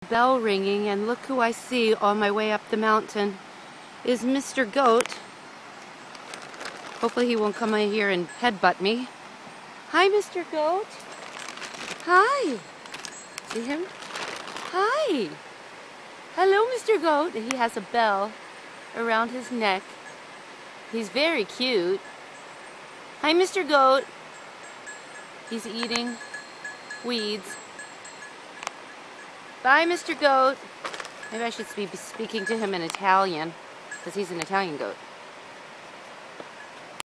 Bell ringing, and look who I see on my way up the mountain is Mr. Goat. Hopefully he won't come in here and headbutt me. Hi, Mr. Goat. Hi. See him? Hi. Hello, Mr. Goat. He has a bell around his neck. He's very cute. Hi, Mr. Goat. He's eating weeds. Bye, Mr. Goat. Maybe I should be speaking to him in Italian, because he's an Italian goat.